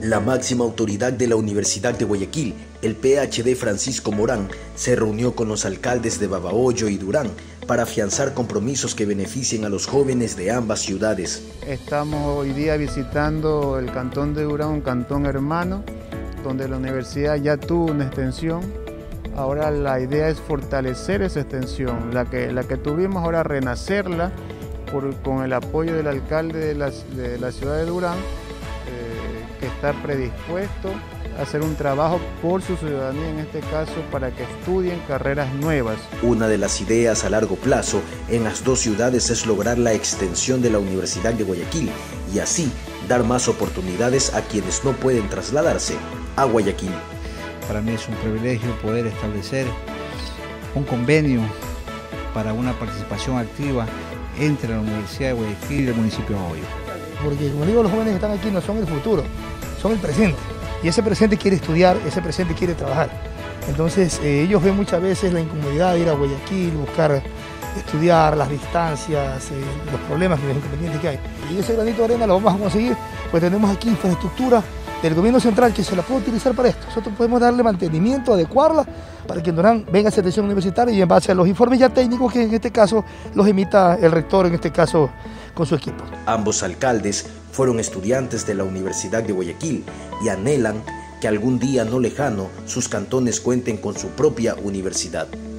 La máxima autoridad de la Universidad de Guayaquil, el PhD Francisco Morán, se reunió con los alcaldes de Babahoyo y Durán para afianzar compromisos que beneficien a los jóvenes de ambas ciudades. Estamos hoy día visitando el cantón de Durán, un cantón hermano, donde la universidad ya tuvo una extensión. Ahora la idea es fortalecer esa extensión, la que tuvimos ahora renacerla con el apoyo del alcalde de la ciudad de Durán, que está predispuesto a hacer un trabajo por su ciudadanía, en este caso para que estudien carreras nuevas. Una de las ideas a largo plazo en las dos ciudades es lograr la extensión de la Universidad de Guayaquil y así dar más oportunidades a quienes no pueden trasladarse a Guayaquil. Para mí es un privilegio poder establecer un convenio para una participación activa entre la Universidad de Guayaquil y el municipio de Babahoyo. Porque, como digo, los jóvenes que están aquí no son el futuro, son el presente. Y ese presente quiere estudiar, ese presente quiere trabajar. Entonces, ellos ven muchas veces la incomodidad de ir a Guayaquil, buscar estudiar, las distancias, los problemas y los inconvenientes que hay. Y ese granito de arena lo vamos a conseguir, pues tenemos aquí infraestructura del gobierno central que se la puede utilizar para esto. Nosotros podemos darle mantenimiento, adecuarla, para que en Durán venga esa atención universitaria y en base a los informes ya técnicos que en este caso los emita el rector, en este caso con su equipo. Ambos alcaldes fueron estudiantes de la Universidad de Guayaquil y anhelan que algún día no lejano sus cantones cuenten con su propia universidad.